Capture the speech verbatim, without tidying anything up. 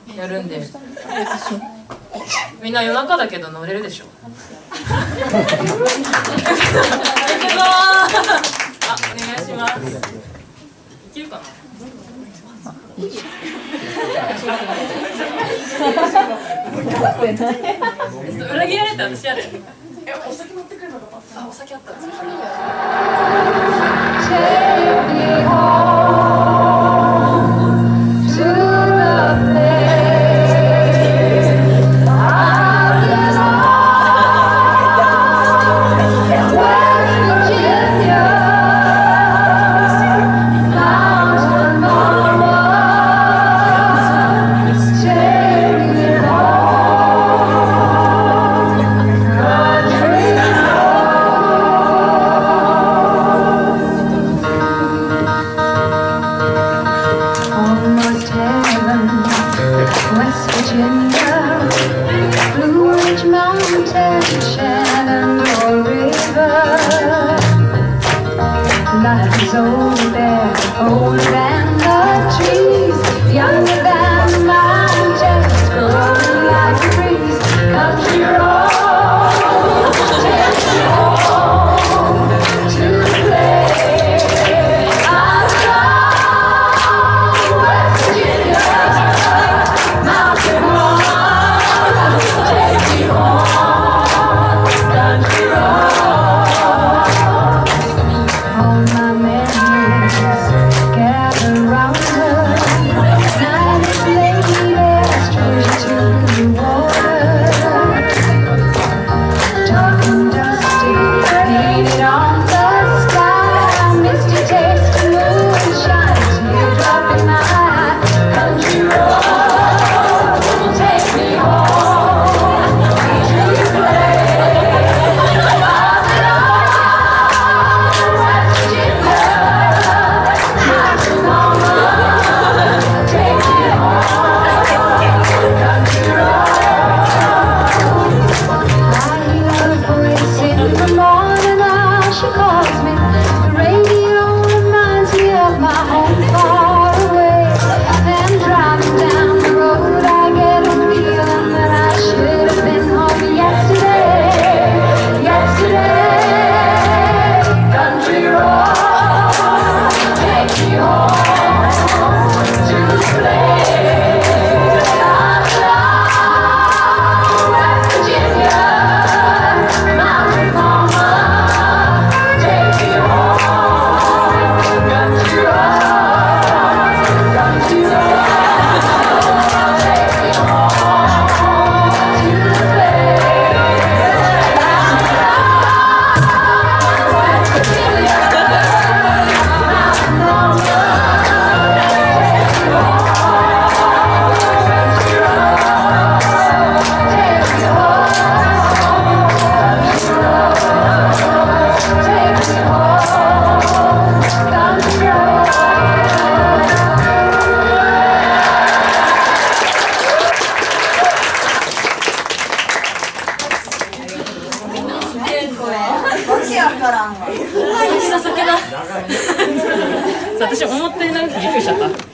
やるんで、みんな夜中だけど乗れるでしょ。行くぞー。あ、お願いします。いけるかな。裏切られたら私やる。え、お酒持ってくるのか。あ、お酒あったんですよ。私思ったよりなんかびっくりしちゃった。